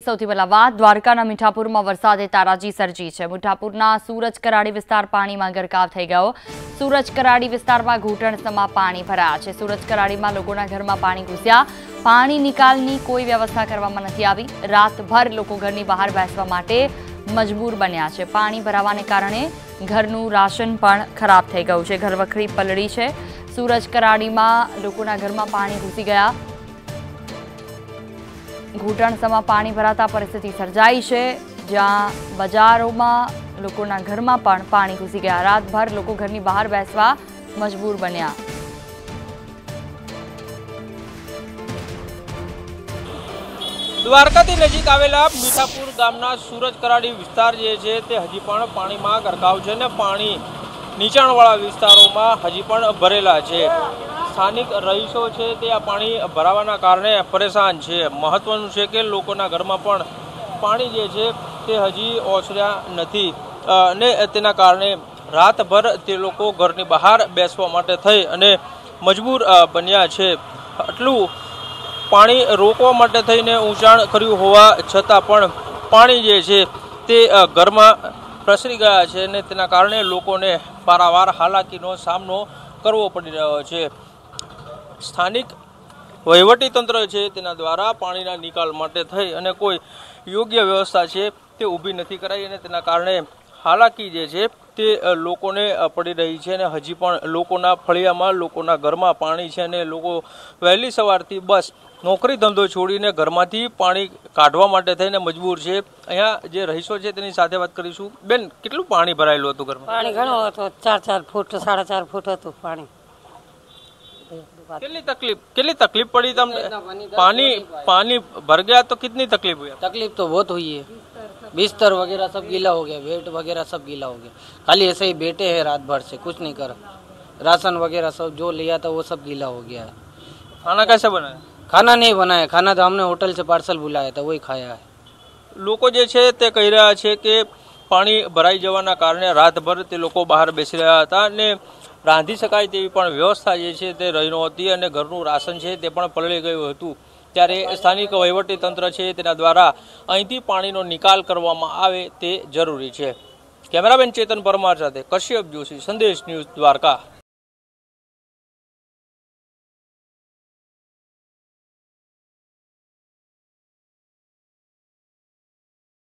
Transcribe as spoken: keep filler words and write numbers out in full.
સૌથી પહેલા વાત દ્વારકાના મીઠાપુરમાં વરસાદે તારાજી સર્જી છે। મીઠાપુરના સૂરજ કરાડી વિસ્તાર પાણીમાં ગરકાવ થઈ ગયો। સૂરજ કરાડી વિસ્તારમાં ઘૂંટણસમાં પાણી ભરાયા છે। સૂરજ કરાડીમાં લોકોના ઘરમાં પાણી ઘૂસ્યા। પાણી નિકાલની કોઈ વ્યવસ્થા કરવામાં નથી આવી। રાતભર લોકો ઘરની બહાર બેસવા માટે મજબૂર બન્યા છે। પાણી ભરાવાને કારણે ઘરનું રાશન પણ ખરાબ થઈ ગયું છે। ઘરવખરી પલળી છે। સૂરજ કરાડીમાં લોકોના ઘરમાં પાણી ઘૂસી ગયા। ઘૂંટણસમાં પાણી ભરાતા પરિસ્થિતિ સર્જાઈ છે, જ્યાં બજારોમાં લોકોના ઘરમાં પણ પાણી ઘૂસી ગયા। રાતભર લોકો ઘરની બહાર બેસવા મજબૂર બન્યા। દ્વારકાથી નજીક આવેલા મીઠાપુર ગામના સૂરજ કરાડી વિસ્તાર જે છે તે હજી પણ પાણીમાં ગરકાવ છે ને પાણી નીચાણવાળા વિસ્તારોમાં હજી પણ ભરેલા છે। સ્થાનિક રહીશો છે તે આ પાણી ભરાવાના કારણે પરેશાન છે। મહત્વનું છે કે લોકોના ઘરમાં પણ પાણી જે છે તે હજી ઓસર્યા નથી અને તેના કારણે રાતભર તે લોકો ઘરની બહાર બેસવા માટે થઈ અને મજબૂર બન્યા છે। આટલું પાણી રોકવા માટે થઈને ઊંચાણ કર્યું હોવા છતાં પણ પાણી જે છે તે ઘરમાં પ્રસરી ગયા છે અને તેના કારણે લોકોને પારાવાર હાલાકીનો સામનો કરવો પડી રહ્યો છે। સ્થાનિક વહીવટી તંત્ર છે તેના દ્વારા પાણીના નિકાલ માટે થઈ અને કોઈ યોગ્ય વ્યવસ્થા છે તે ઊભી નથી કરાઈ અને તેના કારણે હાલાકી જે છે તે લોકોને પડી રહી છે અને હજી પણ લોકોના ફળિયામાં લોકોના ઘરમાં પાણી છે અને લોકો વહેલી સવારથી બસ નોકરી ધંધો છોડીને ઘરમાંથી પાણી કાઢવા માટે થઈને મજબૂર છે। અહીંયા જે રહીશો છે તેની સાથે વાત કરીશું। બેન, કેટલું પાણી ભરાયેલું હતું ઘરમાં? પાણી ઘણું હતું, ચાર ચાર ફૂટ સાડા ચાર ફૂટ હતું પાણી। કેટલી તકલીફ કેટલી तकलीफ पड़ी તમને? पानी पानी भर गया तो कितनी तकलीफ हुई? तकलीफ तो बहुत हुई है। बिस्तर वगैरह सब गीला हो गया, बेड वगैरह सब गीला हो गया। खाली ऐसे ही बैठे हैं रात भर से, कुछ नहीं कर। राशन वगैरह सब जो लिया था वो सब गीला हो गया है। खाना कैसे बनाया? खाना नहीं बनाया, खाना तो हमने होटल से पार्सल बुलाया था, वही खाया है। લોકો જે છે તે કહી રહ્યા છે કે પાણી ભરાઈ જવાના કારણે રાતભર તે લોકો બહાર બેસી રહ્યા હતા અને રાંધી શકાય તેવી પણ વ્યવસ્થા જે છે તે રહી નહોતી અને ઘરનું રાશન છે તે પણ પલળી ગયું હતું। ત્યારે સ્થાનિક વહીવટી તંત્ર છે તેના દ્વારા અહીંથી પાણીનો નિકાલ કરવામાં આવે તે જરૂરી છે। કેમેરામેન ચેતન પરમાર સાથે કશ્યપ જોશી, સંદેશ ન્યૂઝ, દ્વારકા।